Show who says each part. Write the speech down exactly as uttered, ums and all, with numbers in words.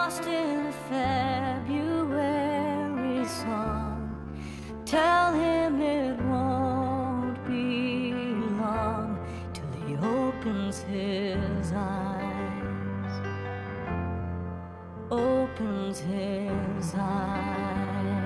Speaker 1: lost in a February song. Tell him it won't be long till he opens his eyes, opens his eyes.